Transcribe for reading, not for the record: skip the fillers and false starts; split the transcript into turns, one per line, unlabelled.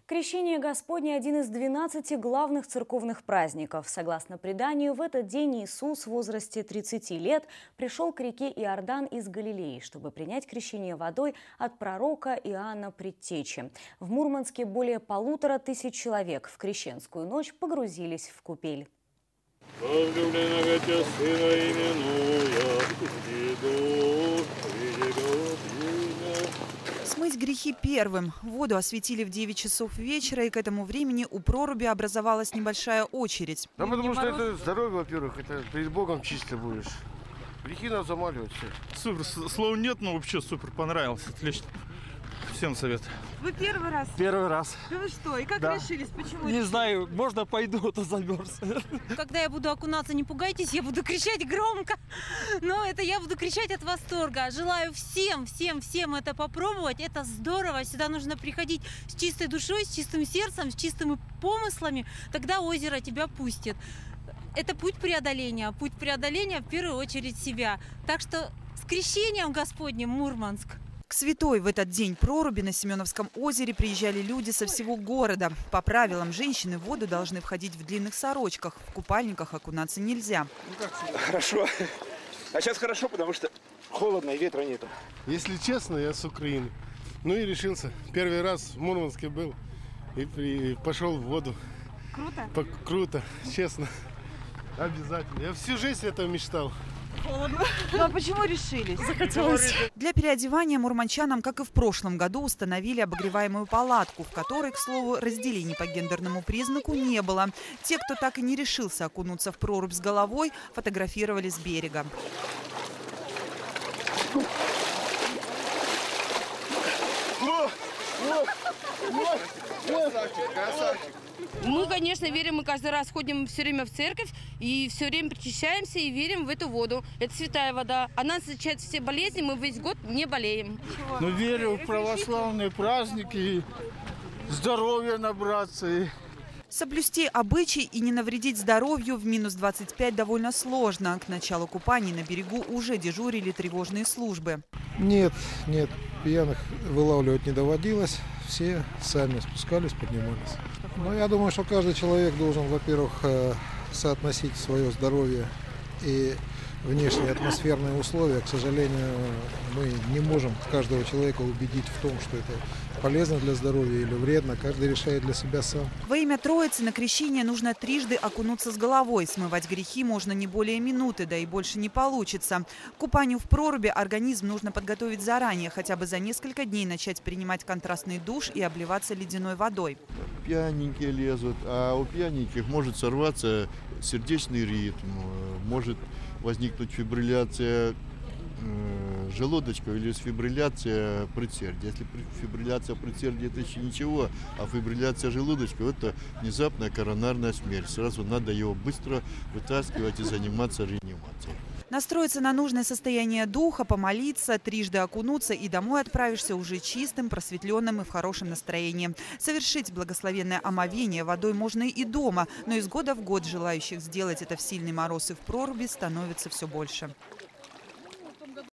Крещение Господне – один из 12 главных церковных праздников. Согласно преданию, в этот день Иисус в возрасте 30 лет пришел к реке Иордан из Галилеи, чтобы принять крещение водой от пророка Иоанна Предтечи. В Мурманске более 1500 человек в крещенскую ночь погрузились в купель.
Возлюбленного Тебя Сына именуя, иду,
Смыть грехи первым. Воду осветили в 9 часов вечера, и к этому времени у проруби образовалась небольшая очередь.
Да потому что это здоровье, во-первых, это перед Богом чисто будешь. Грехи надо замаливать все.
Супер, слов нет, но вообще супер, понравилось, отлично. Всем совет.
Вы первый раз?
Первый раз.
Да вы что? И как решились? Почему?
Не знаю, можно пойду, а то замерз.
Когда я буду окунаться, не пугайтесь, я буду кричать громко. Но это я буду кричать от восторга. Желаю всем это попробовать. Это здорово. Сюда нужно приходить с чистой душой, с чистым сердцем, с чистыми помыслами. Тогда озеро тебя пустит. Это путь преодоления в первую очередь себя. Так что с крещением Господним, Мурманск!
К святой в этот день проруби на Семеновском озере приезжали люди со всего города. По правилам, женщины в воду должны входить в длинных сорочках. В купальниках окунаться нельзя.
Хорошо. А сейчас хорошо, потому что холодно и ветра нету.
Если честно, я с Украины. Ну и решился. Первый раз в Мурманске был и пошел в воду.
Круто?
Круто, честно. Обязательно. Я всю жизнь этого мечтал.
Холодно. Ну а почему решились?
Захотелось.
Для переодевания мурманчанам, как и в прошлом году, установили обогреваемую палатку, в которой, к слову, разделений по гендерному признаку не было. Те, кто так и не решился окунуться в прорубь с головой, фотографировали с берега.
Красавчик.
Мы, конечно, верим, мы каждый раз ходим все время в церковь и все время причащаемся и верим в эту воду. Это святая вода. Она излечает все болезни, мы весь год не болеем.
Но верю в православные праздники, здоровья набраться.
Соблюсти обычай и не навредить здоровью в минус 25 довольно сложно. К началу купаний на берегу уже дежурили тревожные службы.
Нет, пьяных вылавливать не доводилось. Все сами спускались, поднимались. Но я думаю, что каждый человек должен, во-первых, соотносить свое здоровье и внешние атмосферные условия. К сожалению, мы не можем каждого человека убедить в том, что это полезно для здоровья или вредно. Каждый решает для себя сам.
Во имя Троицы на крещение нужно трижды окунуться с головой. Смывать грехи можно не более минуты, да и больше не получится. К купанию в проруби организм нужно подготовить заранее, хотя бы за несколько дней начать принимать контрастный душ и обливаться ледяной водой.
Пьяненькие лезут, а у пьяненьких может сорваться сердечный ритм, может возникнуть фибрилляция желудочка или фибрилляция предсердия. Если фибрилляция предсердия – это еще ничего, а фибрилляция желудочка – это внезапная коронарная смерть. Сразу надо его быстро вытаскивать и заниматься реанимацией.
Настроиться на нужное состояние духа, помолиться, трижды окунуться и домой отправишься уже чистым, просветленным и в хорошем настроении. Совершить благословенное омовение водой можно и дома, но из года в год желающих сделать это в сильный мороз и в проруби становится все больше.